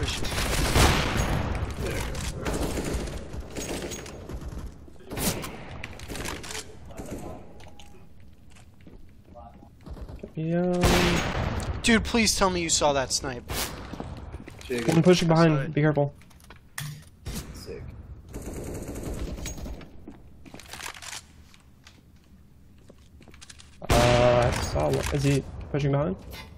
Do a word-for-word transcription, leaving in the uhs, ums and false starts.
pushing. Yeah. Dude, please tell me you saw that snipe. I'm pushing behind. Be careful. Sick. Uh, I saw one. Is he pushing behind?